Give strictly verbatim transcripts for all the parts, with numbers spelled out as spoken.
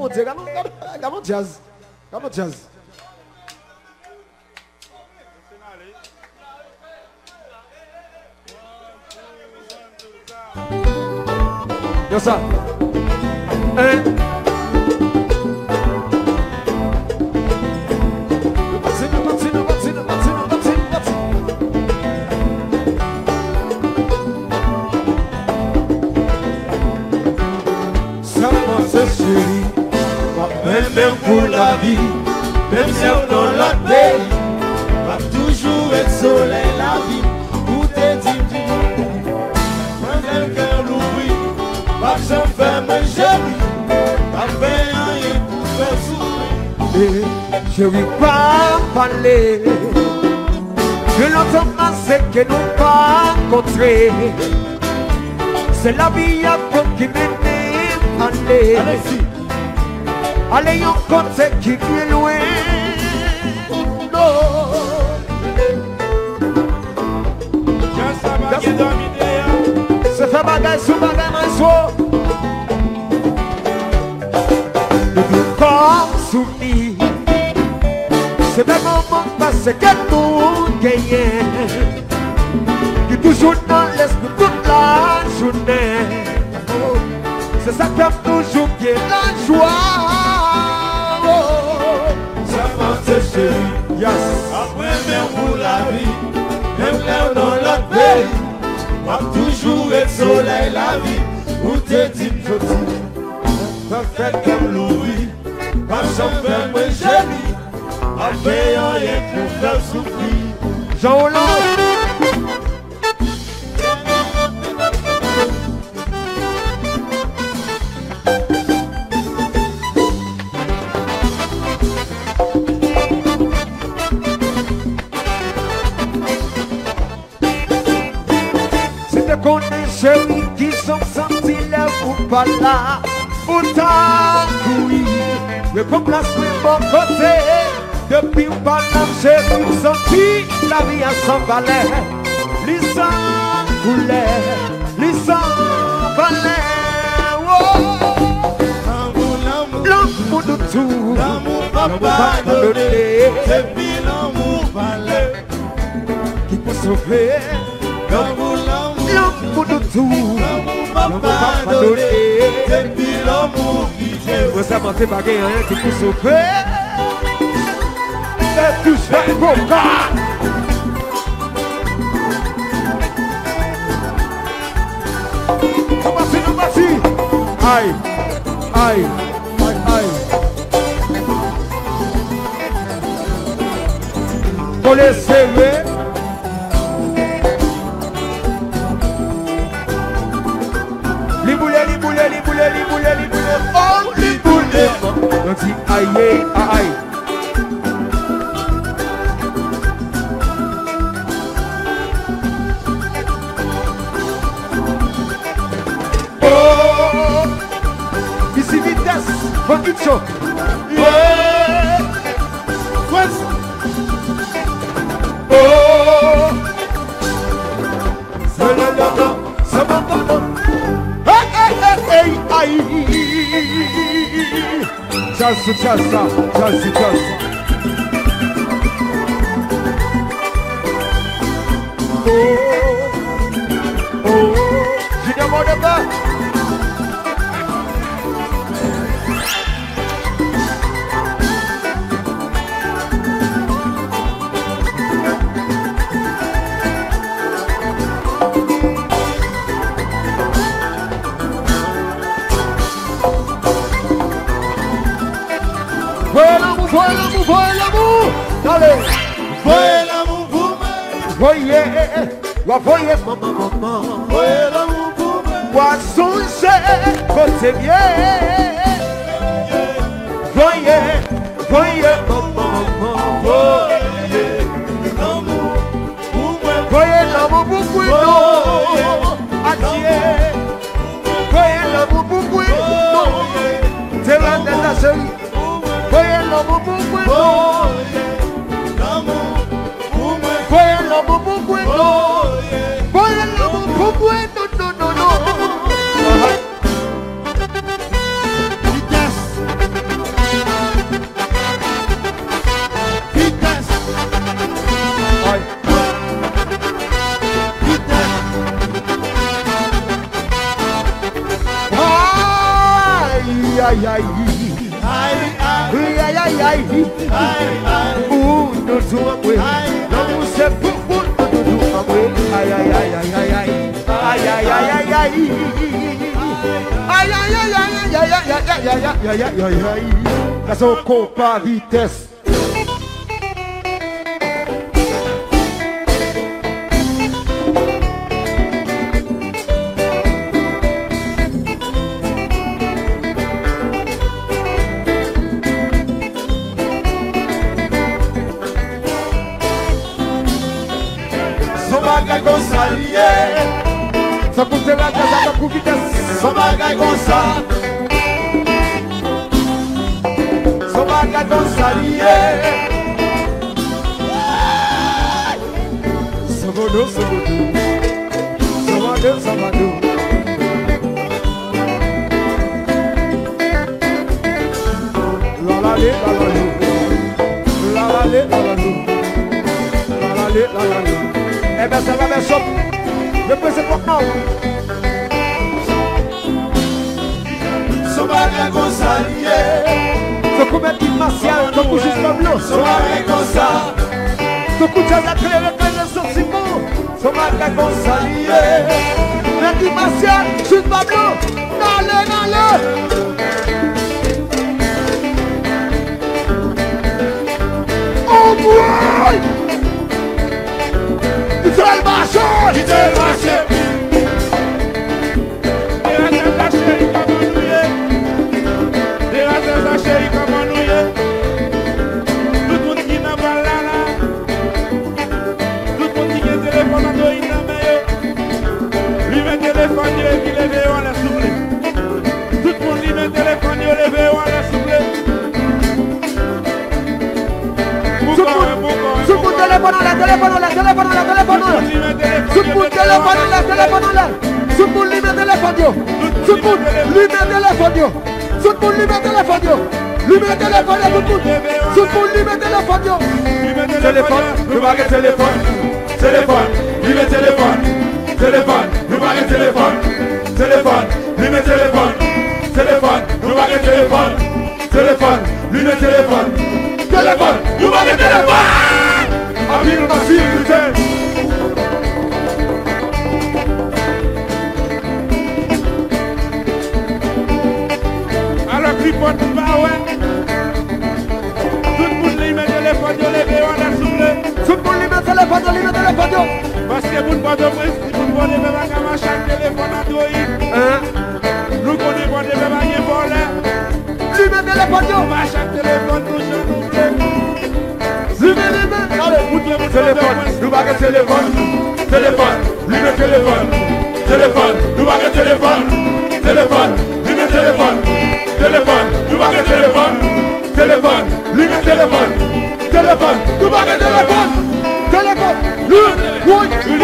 monter, regarde jazz. Regarde jazz. Yo ça. Un. Même pour la vie, même si on dans la pays, va toujours être soleil la vie. Où t'es dit du quand le cœur l'ouvrit, va s'en faire me joli, va faire rien pour faire sourire. Je ne vais pas parler, je l'entends c'est que nous pas rencontrer. C'est la vie à toi qui m'est allé. Allez-y. Allez, on compte qui vient loin. Non. Se fait bagay sous bagay manso. Le plus corps soumis. C'est un moment passé que nous gagnons. Qui toujours dans l'esprit toute la journée. C'est ça qui a toujours bien la joie. Chérie, yes. Après même pour la vie, même là dans l'autre pays, va toujours être soleil la vie. Où t'es dit petit, pas fait comme Louis, pas s'en faire moi génie, après rien pour faire souffrir. Jean-Hollande. Chérie qui sont sentis là ou pas là, autant oui, mais pour place mon côté, depuis ou pas là, chérie senti la vie à son valet, les sans couleur, les sans valet, oh, l'amour de tout, l'amour pas donné, depuis l'amour valet, qui peut sauver, l'amour l'amour de tout, l'amour pas donné, depuis l'amour qui t'aime. Vous savez, c'est pas rien qui peut sauver. C'est tout ça, mon gars. Comment c'est, comment c'est? Aïe, aïe, aïe, aïe. Pour les serrer. Les boulets, les boulets, les boulets, les boulets, les boulets. Oh, les boulets. On dit aïe, aïe. Oh, ici Vites, FrantzHits Show. Yeah. Frantz. Oh, ça va, ça va, ça va, ça va. Hey, aïe. Jazz, jazz, jazz, jazz. Oh, oh, je demande pas. Voyez l'amour, voyez l'amour, voyez l'amour. Allez, Voyez l'amour pour moi. voyez, voyez maman, maman. Voyez l'amour pour moi. Poisson, c'est côté bien. Voyez, voyez maman, maman. Voyez l'amour pour moi. Voyez l'amour pour moi. Adieu. Voyez l'amour pour moi. Terrasse de la chérie. Voyez l'amour pour moi. L'amour pour moi. Voyez l'amour pour moi. Voyez l'amour pour moi. Non, non, non, non. Vites. aïe, aïe. Ouh, nous tout amoué. Non, nous c'est pour vous, nous tout amoué. Aïe, aïe, aïe, aïe, aïe, aïe. Aïe, aïe, aïe, aïe, aïe. Aïe, aïe, aïe, aïe, aïe, aïe, aïe, aïe, aïe, aïe, aïe, aïe, aïe. Là, c'est au compas vitesse. Bagay kon sa liye. Ça coûte la gaz à coup vitesse. Son bagay kon sa. Son bagay kon sa liye. Savado, savado. Savado, savado. La la le, la la le. La la le, la la le. La la le, la la le. Eh bien, ça va bien choper. Le président maintenant. Son bagay kon sa liye. Ce qu'on met dit martial, ce qu'on juste Pablo. Son bagay kon sa. Ce qu'on jazz à clé, le clé de son Simon. Ce bagay kon sa liye. Mais dit martial, juste Pablo. Non, le, non, le. Oh boy! It's all marché! It's all marché! Téléphone là, téléphone là, téléphone là, téléphone là. Tout le monde téléphone là, téléphone là. Tout le monde lui met téléphone yo. Tout le monde lui met téléphone yo. Tout le monde lui met téléphone yo. Lui met téléphone là, tout le monde. Tout le monde lui met téléphone yo. Téléphone, nous baguette téléphone. Téléphone, lui met téléphone. Téléphone, nous baguette téléphone. Téléphone, lui met téléphone. Téléphone, nous baguette téléphone. Téléphone, lui met téléphone. Téléphone, nous baguette téléphone. Ami dans la sécurité. Alors clipote pas ouais. Tout le monde lui met téléphone, yo levé on a soufflé. Tout le monde lui met téléphone, lui met téléphone yo. Parce que vous ne pas de prise, vous ne voulez pas qu'à chaque téléphone Android. Hein? Nous connaissons pas de bébé qui volent. Lui met téléphone yo. À chaque téléphone nous nous lui met les mains. Allez, téléphone, nous baguette téléphone. Téléphone, lui met téléphone. Téléphone, nous baguette téléphone. Téléphone, lui met téléphone. Téléphone, nous baguette téléphone. Téléphone, lui met téléphone. Téléphone, nous baguette téléphone. Téléphone, lui, oui, oui.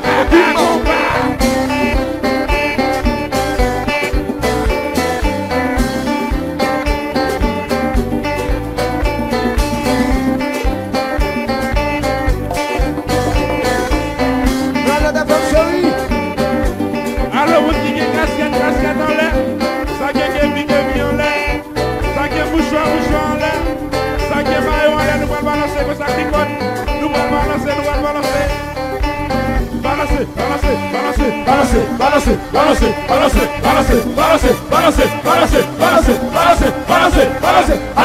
Alors vous dites que casquette, casquette en l'air, ça qui est mis en l'air, ça qui est mouchoir, mouchoir en l'air, ça qui est maillot en l'air, nous allons balancer comme ça qui cote, nous allons balancer, nous allons balancer. Balancer, balancer, balancer, balancer, balancer, balancer, balancer, balancer, balancer, balancer, balancer, balancer, balancer, balancer, balancer. Ah!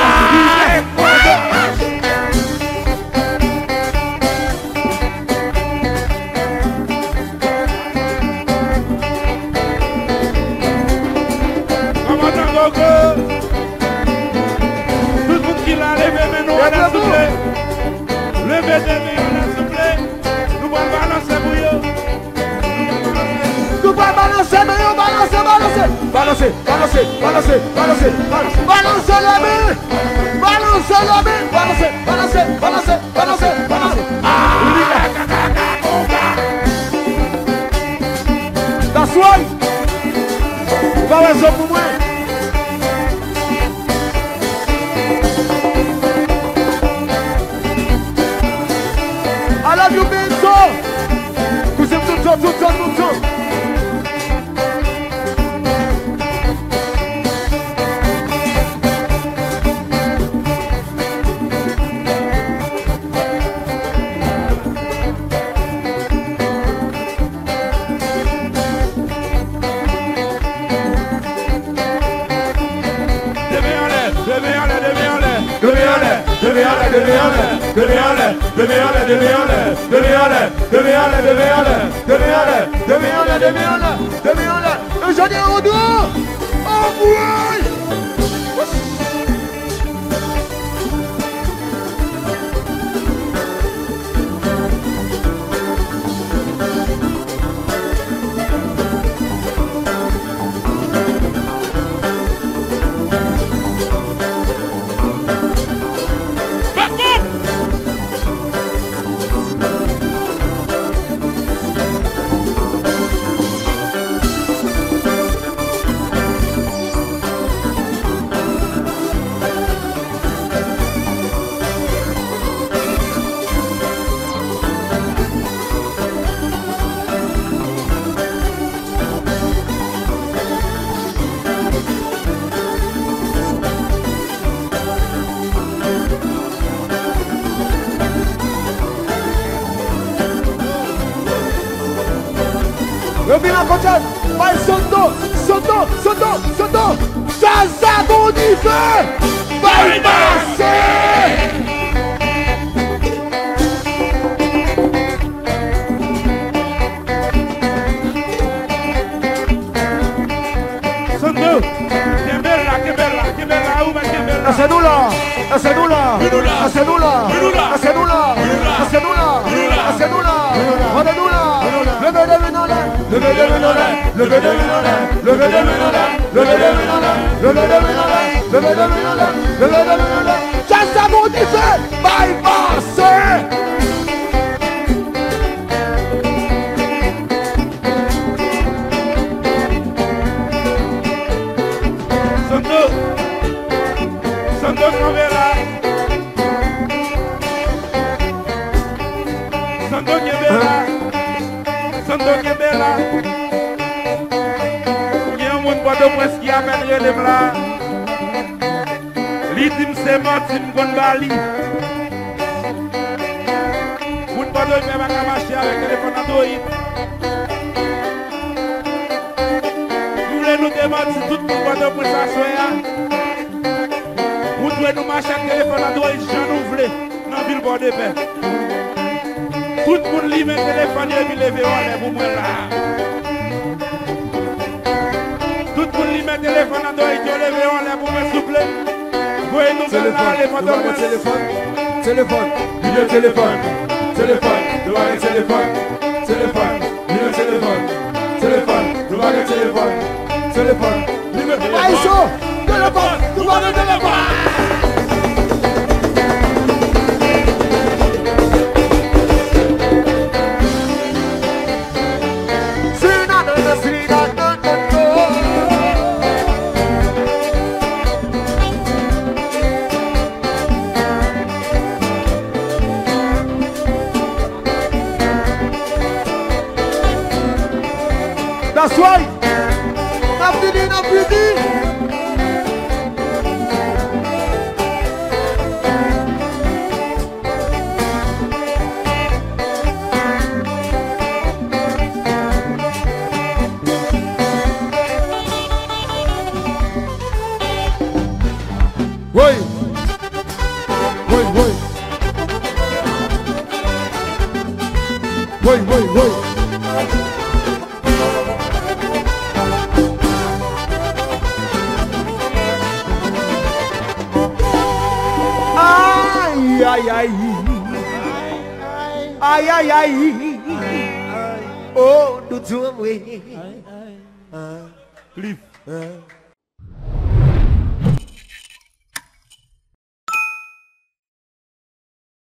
Tout le monde qui l'a levé, mais nous on a soufflé. Levé des mains, on a soufflé. Nous allons balancer pour eux. Nous allons balancer, mais on balancer, balancer. Balancer, balancer, balancer, balancer, balancer. Balancer la main. Balancer la main. Balancer, balancer, balancer, balancer, balancer. Ah! That's right. Balancer pour moi. I love you, man, so. Cause I'm tout, tout, tout, tout, tout. demi-allez, demi-allez, demi-allez, demi-allez, demi-allez, demi-allez, demi-allez, demi-allez, demi-allez, demi-allez, demi-allez, demi-allez. Le jeudi au dos. Oh boy. Revina Cochon, vai Soto, Soto, Soto, Soto, Chazago de fé, vai nascer! Soto, que bella, que bella, que bella, uma que bella. La cédula, la cédula, la cédula, la cédula, la cédula, la cédula, la cédula. Levez les menottes, levez les menottes, levez les menottes, levez les menottes, levez les menottes, levez les menottes, levez les menottes, levez les menottes. Chasse à mon diffé, bye passer. Santo, Santo Cavera, Santo Cavera. Santo Kebela, il y a un monde de presse qui appelle les bras. L'itim c'est menti, m'gon bali. Moun pas de faire ma marcher avec téléphone Android. Nous voulons nous demander tout le monde de presse à soya. Vous devez nous marcher avec téléphone Android, j'en ouvre dans le billboard de paix. Tout le monde lit mes téléphones et puis lever en l'air pour moi là. Tout le monde lit mes téléphones en dehors et lever en l'air pour moi souple. Vous voyez nous là, les photos. Téléphone, téléphone, milieu téléphone, téléphone, devant le téléphone, téléphone, milieu téléphone, téléphone, devant le téléphone, téléphone, milieu téléphone. Aïcho, téléphone, devant le téléphone. That's right. Napidi, napidi. Wait. Wait, wait. Wait, wait, wait. Aïe, aïe, aïe, aïe, aïe, oh, nous sommes, oui. Cliff.